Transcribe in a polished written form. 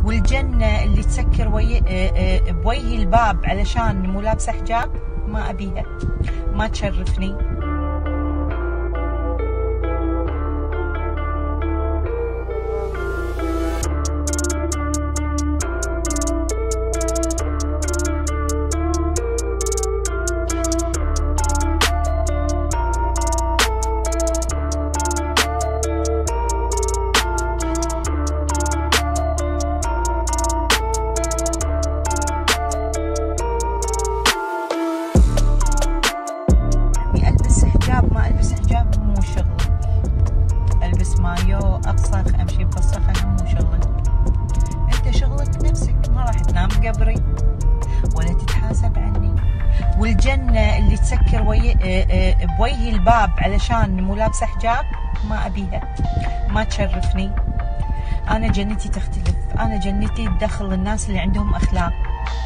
والجنة اللي تسكر بوجهي الباب علشان مو لابسة حجاب ما أبيها، ما تشرفني. ما البس حجاب مو شغلك، البس مايو اقصخ امشي بفسخه مو شغلك. انت شغلك نفسك، ما راح تنام قبري ولا تتحاسب عني. والجنه اللي تسكر بوجهي الباب علشان مو لابسه حجاب ما ابيها، ما تشرفني. انا جنتي تختلف، انا جنتي تدخل الناس اللي عندهم اخلاق.